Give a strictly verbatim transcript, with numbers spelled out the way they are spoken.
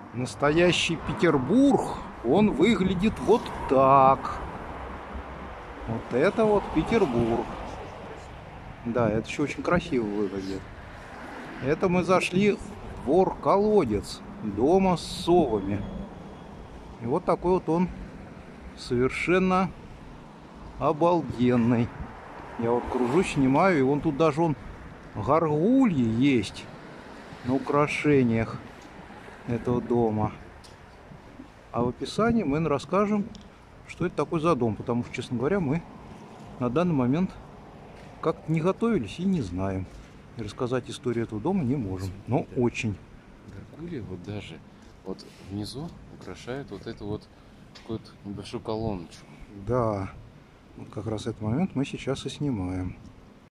Настоящий Петербург, он выглядит вот так. Вот это вот Петербург. Да, это еще очень красиво выглядит. Это мы зашли в двор-колодец дома с совами. И вот такой вот он совершенно обалденный. Я вот кружусь, снимаю, и вон тут даже он горгульи есть на украшениях этого дома. А в описании мы расскажем, что это такой за дом, потому что, честно говоря, мы на данный момент как-то не готовились и не знаем. И рассказать историю этого дома не можем, но да. очень. Горгульи вот даже вот внизу украшают вот эту вот какую-то небольшую колоночку. Да, вот как раз этот момент мы сейчас и снимаем.